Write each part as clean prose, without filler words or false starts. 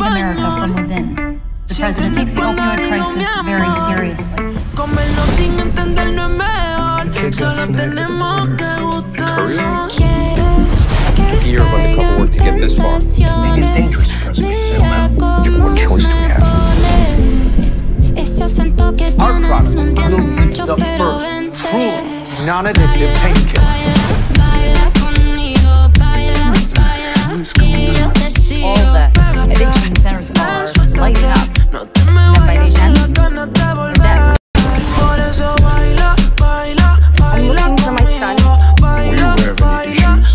America from within. The president takes the opioid crisis very seriously. Comerlo sin entender no es mejor. Solo tenemos que gustarnos. Took a year of undercover work to get this far. Maybe it's dangerous for us to settle now. What choice do we have? Our product will be the first truly non-addictive painkiller. All the addiction centers are lighting up. And by the end, they're dead. I'm looking for my son. Were you aware of any issues?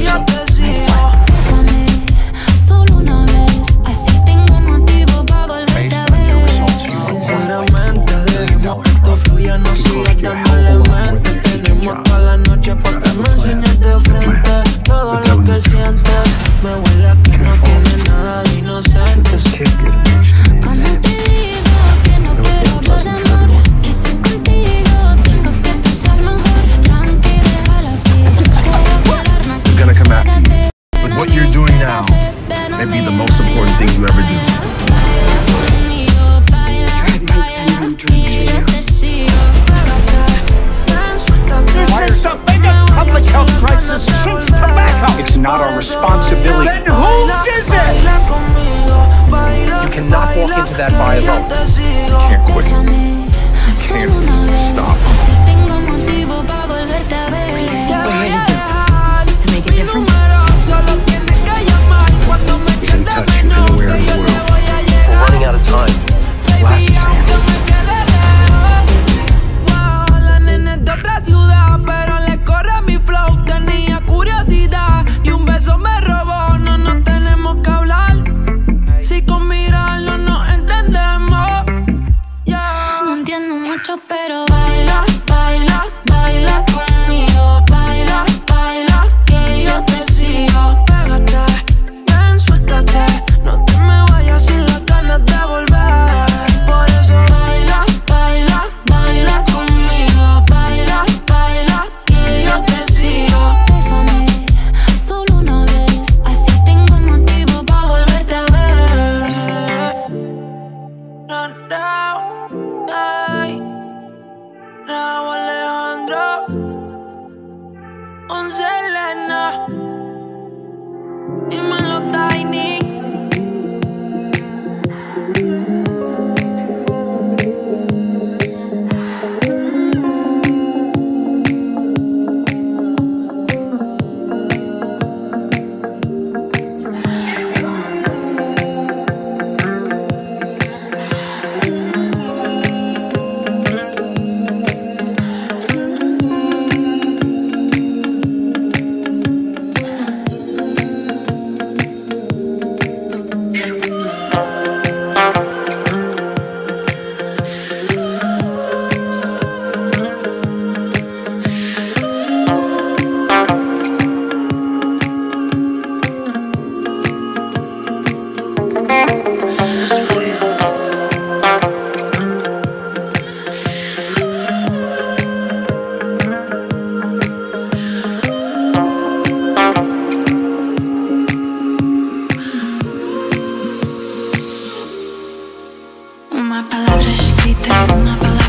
Based on your results, you Sinceramente, dejemos que esto fluya, no sigas dándole mente. Tenemos toda la noche pa' que me enseñes de frente todo lo que sientes. Me huele a que no tiene nada de inocente. Cuando te digo que no quiero hablar de amor, que si contigo tengo que pensar mejor. Tranqui, déjalo así. Quiero quedarme aquí. You're gonna come after me. But what you're doing now may be the most important thing you ever do. It's the biggest public health crisis since tobacco. It's not our responsibility. Then whose is it? You cannot walk into that bar alone. You can't quit. You can't stop. What are you gonna do to make a difference? We can touch you anywhere in the world. We're running out of time. Last chance. La nena es de otra ciudad, pero le corre mi flow. Tenía curiosidad y un beso me robó. No nos tenemos que hablar. Si con mirarlo nos entendemos. No entiendo mucho, pero Baila, baila, baila conmigo. Baila, baila, que yo te sigo. Pégate, ven, suéltate. No te me vayas sin las ganas de volver. Por eso baila, baila, baila conmigo. Baila, baila, que yo te sigo. bésame solo una vez, así tengo motivo para volverte a ver. Raúl Alejandro, Selena, dímelo Tiny. Una palabra escrita, una palabra